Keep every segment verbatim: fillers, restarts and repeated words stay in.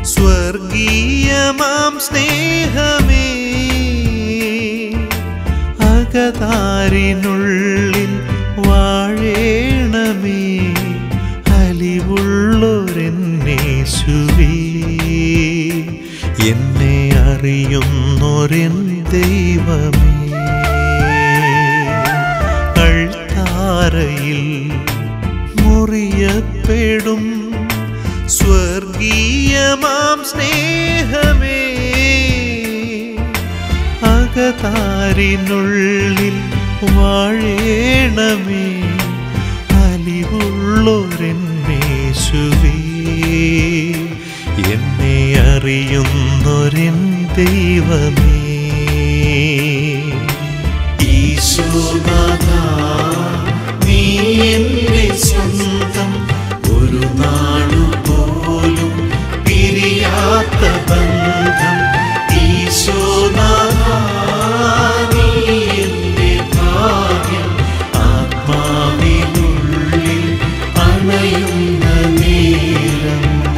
സ്വർഗീയമാം സ്നേഹമേ അകതാരിനുള്ളിൽ വാഴേണമേ അലിവുള്ളൊരെന്നേശുവേ എന്നെ അറിയുന്നൊരെൻ ദൈവമേ അൾത്താരയിൽ മുറിയപ്പെടും സ്വർഗീയമാം സ്നേഹമേ അകതാരിനുള്ളിൽ വാഴേണമേ അലിവുള്ളൊരെന്നേശുവേ എന്നെ അറിയുന്നൊരെൻ ദൈവമേ ഈശോനാഥാ നീ എന്റെ സ്വന്തം ഒരു നാളു പോലും പിരിയാത്ത ബന്ധം ഈശോനാഥാ നീ എന്റെ ഭാഗ്യം ആത്മാവിനുള്ളിൽ അണയുന്ന നേരം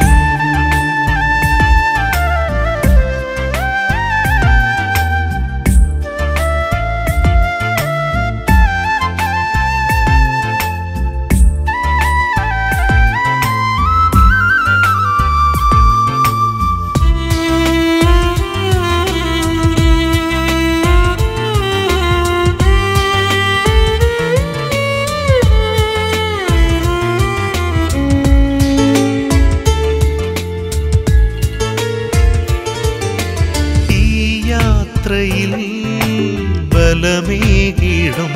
ബലമേകിടും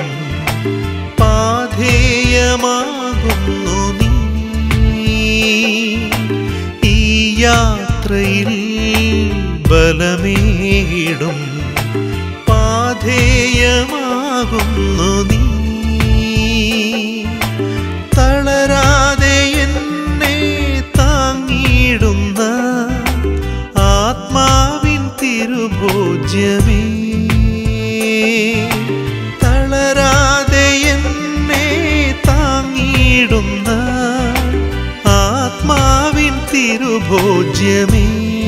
പാഥേയമാകുന്നു നീ ഈ യാത്രയിൽ ബലമേകിടും പാഥേയമാകുന്നു നീ തളരാതെ എന്നെ താങ്ങിടുന്ന ആത്മാവിൻ തിരുഭോജ്യമേ തളരാതെ എന്നെ താങ്ങിടുന്ന ആത്മാവിൻ തിരുഭോജ്യമേ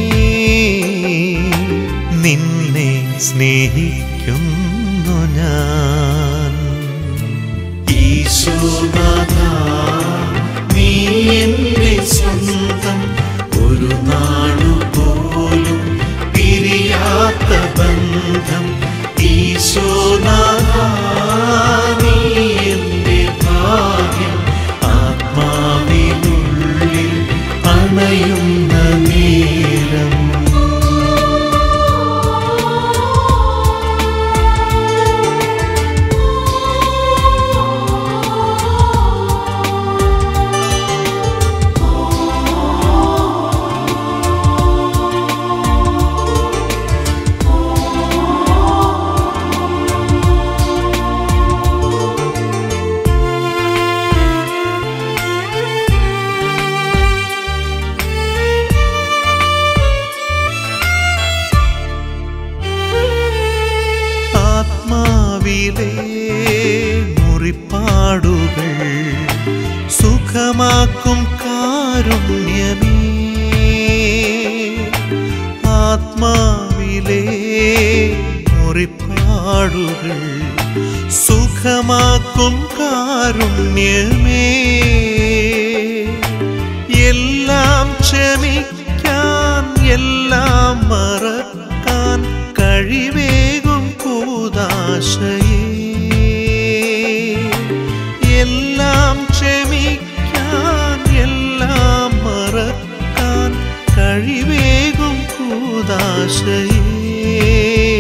നിന്നെ സ്നേഹിക്കുന്നു ഞാൻ ഈശോനാഥാ നീ എന്റെ സ്വന്തം ഒരു നാളു പോലും പിരിയാത്ത ബന്ധം ഈശോനാഥാ നീ എന്റെ ഭാഗ്യം ആത്മാവിനുള്ളിൽ അണയുന്ന നേരം മുറിപ്പാടുകൾ സുഖമാക്കും കാരുണ്യമേ ആത്മാവിലെ മുറിപ്പാടുകൾ സുഖമാക്കും കാരുണ്യമേ എല്ലാം ക്ഷമിക്കാൻ എല്ലാം മറക്കാൻ കഴിവേകും കൂദാശയേ എല്ലാം ക്ഷമിക്കാൻ എല്ലാം മറക്കാൻ കഴിവേകും കൂദാശയേ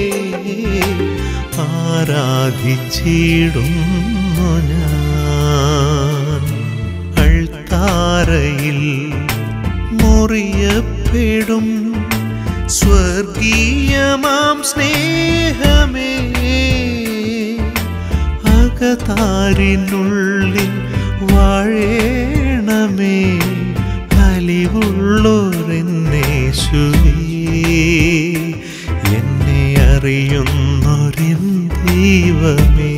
ആരാധിച്ചിടുന്നു ഞാൻ അൾത്താരയിൽ മുറിയപ്പെടും സ്വർഗീയമാം സ്നേഹമേ അകതാരിനുള്ളിൽ വാഴേണമേ അലിവുള്ളൊരെന്നേശുവേ എന്നെ അറിയുന്നൊരെൻ ദൈവമേ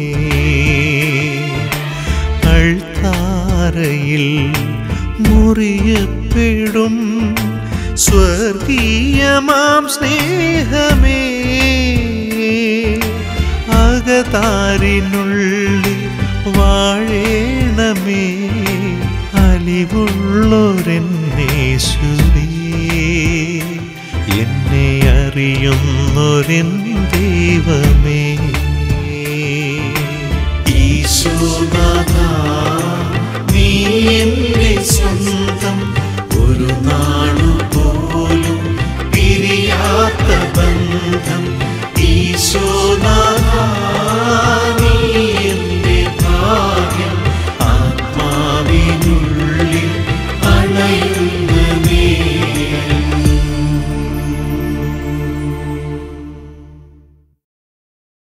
അൾത്താരയിൽ മുറിയപ്പെടും സ്വർഗീയമാം സ്നേഹമേ, അകതാരിനുള്ളിൽ വാഴേണമേ, അലിവുള്ളൊരെന്നേശുവേ, എന്നെ അറിയുന്നൊരെൻ ദൈവമേ. ഈശോനാഥാ, നീ എന്റെ സ്വന്തം, ഒരു നാളുപോലും പിരിയാത്ത ബന്ധം. ഈശോനാഥാ,